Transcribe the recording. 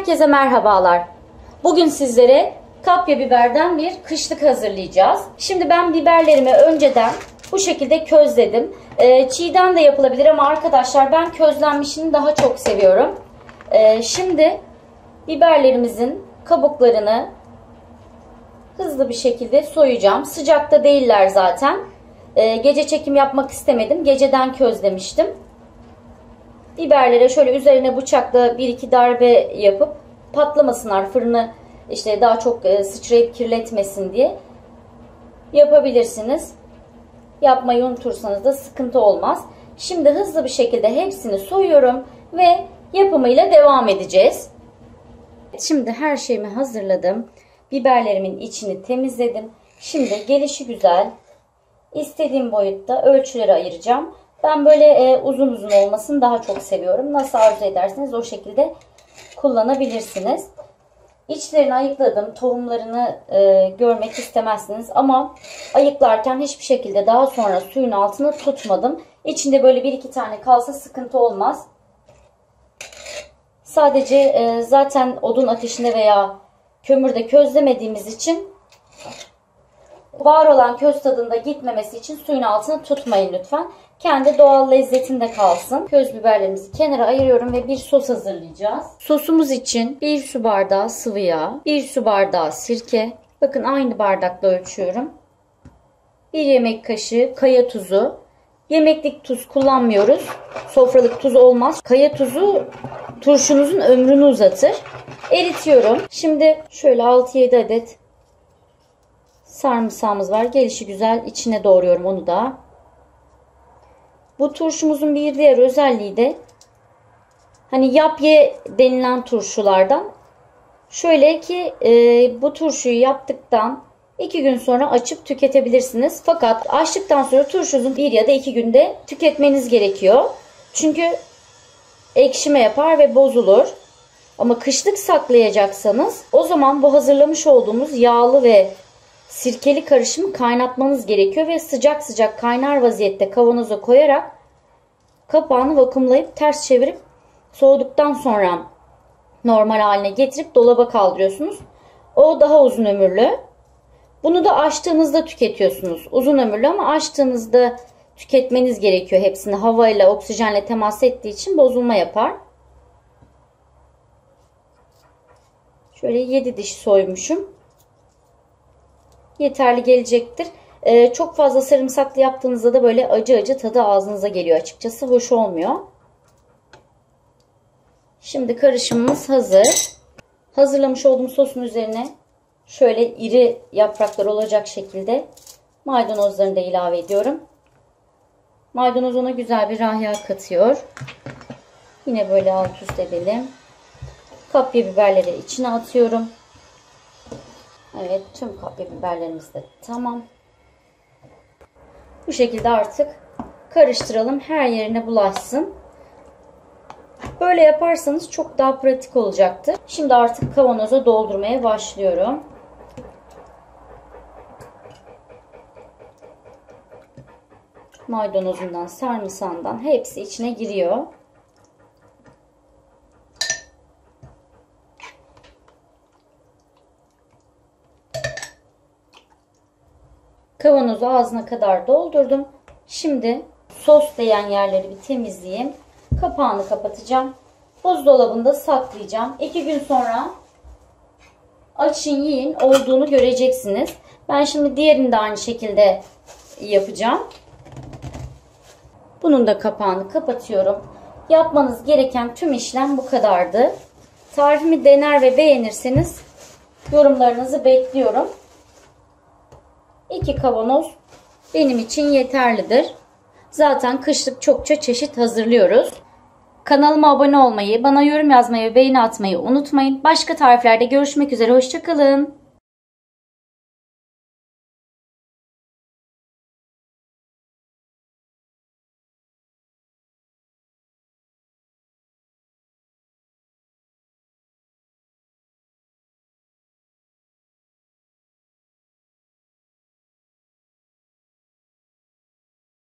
Herkese merhabalar. Bugün sizlere kapya biberden bir kışlık hazırlayacağız. Şimdi ben biberlerimi önceden bu şekilde közledim. Çiğden de yapılabilir ama arkadaşlar ben közlenmişini daha çok seviyorum. Şimdi biberlerimizin kabuklarını hızlı bir şekilde soyacağım. Sıcakta değiller zaten. Gece çekim yapmak istemedim. Geceden közlemiştim. Biberlere şöyle üzerine bıçakla 1-2 darbe yapıp patlamasınlar, fırını işte daha çok sıçrayıp kirletmesin diye yapabilirsiniz. Yapmayı unutursanız da sıkıntı olmaz. Şimdi hızlı bir şekilde hepsini soyuyorum ve yapımıyla devam edeceğiz. Şimdi her şeyimi hazırladım. Biberlerimin içini temizledim. Şimdi gelişigüzel istediğim boyutta ölçüleri ayıracağım. Ben böyle uzun uzun olmasını daha çok seviyorum. Nasıl arzu ederseniz o şekilde kullanabilirsiniz. İçlerini ayıkladım. Tohumlarını görmek istemezsiniz. Ama ayıklarken hiçbir şekilde daha sonra suyun altına tutmadım. İçinde böyle 1-2 tane kalsa sıkıntı olmaz. Sadece zaten odun ateşinde veya kömürde közlemediğimiz için var olan köz tadında gitmemesi için suyun altına tutmayın lütfen. Kendi doğal lezzetinde kalsın. Köz biberlerimizi kenara ayırıyorum ve bir sos hazırlayacağız. Sosumuz için 1 su bardağı sıvı yağ, 1 su bardağı sirke. Bakın aynı bardakla ölçüyorum. 1 yemek kaşığı kaya tuzu. Yemeklik tuz kullanmıyoruz. Sofralık tuz olmaz. Kaya tuzu turşunuzun ömrünü uzatır. Eritiyorum. Şimdi şöyle 6-7 adet sarımsağımız var. Gelişigüzel içine doğruyorum onu da. Bu turşumuzun bir diğer özelliği de hani yap ye denilen turşulardan. Şöyle ki bu turşuyu yaptıktan 2 gün sonra açıp tüketebilirsiniz. Fakat açtıktan sonra turşunuzun 1 ya da 2 günde tüketmeniz gerekiyor. Çünkü ekşime yapar ve bozulur. Ama kışlık saklayacaksanız o zaman bu hazırlamış olduğumuz yağlı ve sirkeli karışımı kaynatmanız gerekiyor ve sıcak sıcak kaynar vaziyette kavanoza koyarak kapağını vakumlayıp ters çevirip soğuduktan sonra normal haline getirip dolaba kaldırıyorsunuz. O daha uzun ömürlü. Bunu da açtığınızda tüketiyorsunuz. Uzun ömürlü ama açtığınızda tüketmeniz gerekiyor hepsini. Havayla, oksijenle temas ettiği için bozulma yapar. Şöyle 7 diş soymuşum. Yeterli gelecektir. Çok fazla sarımsaklı yaptığınızda da böyle acı acı tadı ağzınıza geliyor açıkçası. Hoş olmuyor. Şimdi karışımımız hazır. Hazırlamış olduğum sosun üzerine şöyle iri yapraklar olacak şekilde maydanozlarını da ilave ediyorum. Maydanoz ona güzel bir rahya katıyor. Yine böyle alt üst edelim. Kapya biberleri içine atıyorum. Evet, tüm kapya biberlerimiz de tamam. Bu şekilde artık karıştıralım. Her yerine bulaşsın. Böyle yaparsanız çok daha pratik olacaktır. Şimdi artık kavanoza doldurmaya başlıyorum. Maydanozundan, sarımsağından hepsi içine giriyor. Kavanozu ağzına kadar doldurdum. Şimdi sos değen yerleri bir temizleyeyim. Kapağını kapatacağım. Buzdolabında saklayacağım. 2 gün sonra açın yiyin olduğunu göreceksiniz. Ben şimdi diğerini de aynı şekilde yapacağım. Bunun da kapağını kapatıyorum. Yapmanız gereken tüm işlem bu kadardı. Tarifimi dener ve beğenirseniz yorumlarınızı bekliyorum. 2 kavanoz benim için yeterlidir. Zaten kışlık çokça çeşit hazırlıyoruz. Kanalıma abone olmayı, bana yorum yazmayı ve beğeni atmayı unutmayın. Başka tariflerde görüşmek üzere. Hoşça kalın.